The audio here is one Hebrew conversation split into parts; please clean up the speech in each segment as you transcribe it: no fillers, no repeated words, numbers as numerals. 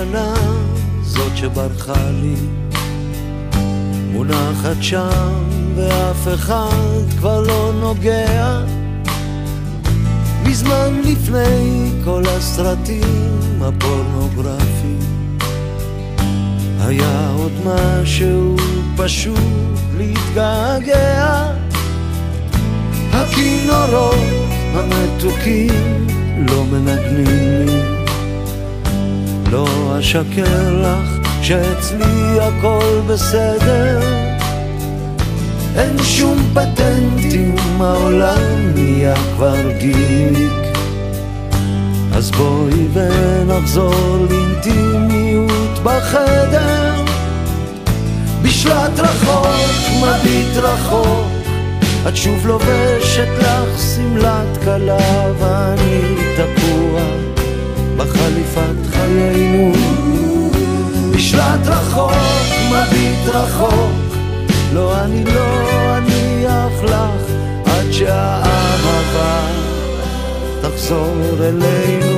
השנה, זאת שברחה לי, מונחת שם ואף אחד כבר לא נוגע. מזמן לפני כל הסרטים הפורנוגרפיים היה עוד משהו פשוט להתגעגע. הכינורות המתוקים לא מנגנים לי, לא אשקר לך שאצלי הכל בסדר. אין שום פטנטים, העולם נהיה כבר גימיק. אז בואי ונחזור לאינטימיות בחדר. בשלט רחוק, מביט רחוק, את שוב לובשת לך שמלת כלה, ואני תקוע בחליפת חיינו. בשלט רחוק, מביט רחוק, לא אני לא אניח לך עד שהאהבה תחזור אלינו.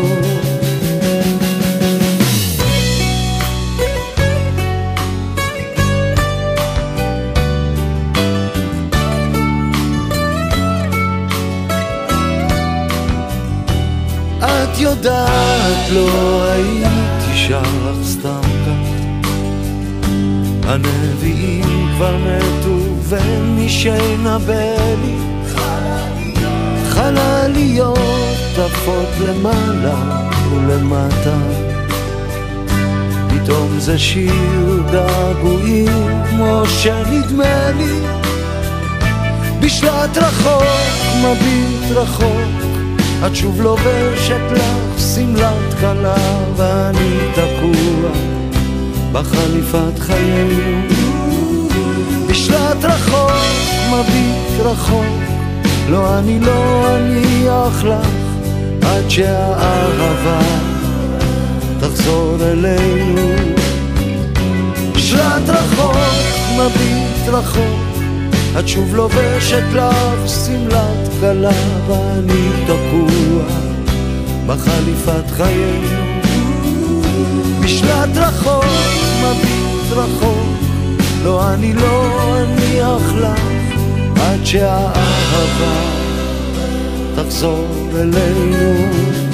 את יודעת, לא הייתי שר לך סתם כך. הנביאים כבר מתו ומי שינבא לי חלליות עפות למעלה ולמטה. פתאום זה שיר געגועים כמו שנדמה לי. בשלט רחוק, מביט רחוק, את שוב לובשת לך שמלת כלה, ואני תקוע בחליפת חיינו. בשלט רחוק, מביט רחוק, לא אני לא אניח לך עד שהאהבה תחזור אלינו. בשלט רחוק, מביט רחוק, את שוב לובשת לך שמלת כלה, ואני תקוע בחליפת חיינו. בשלט רחוק, מביט רחוק, לא אני לא אניח לך עד שהאהבה תחזור אלינו.